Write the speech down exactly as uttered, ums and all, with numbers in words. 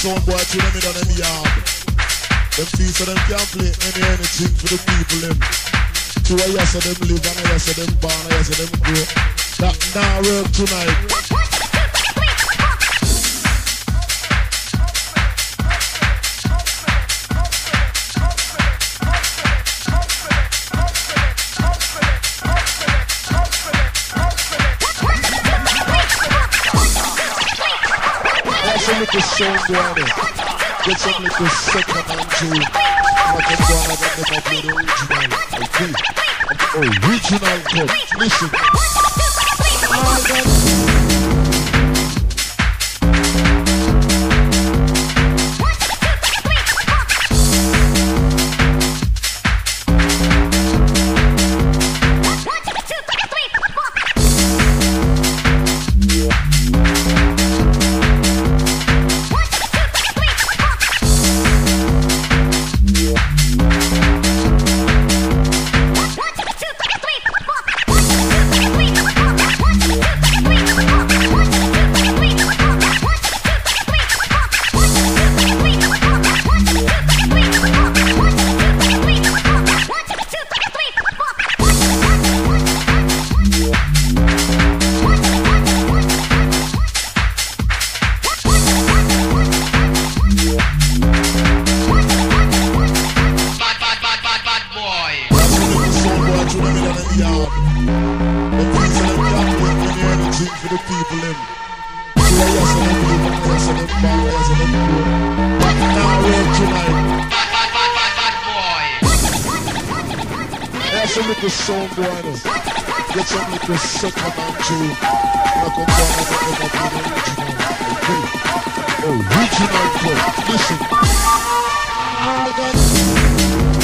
sound boy to them in them yard. Them feel so them can't play any anything for the people them. To a yes of them live and a yes of them born, a yes of them grow. That now work tonight. Some little sound boy there. Get some little second and two. Like a boy that never played the original. Okay. The original cut. Listen. Some little sound boy there. Get some little second and two. Like a boy that never played the original. Okay. Original cut. Listen.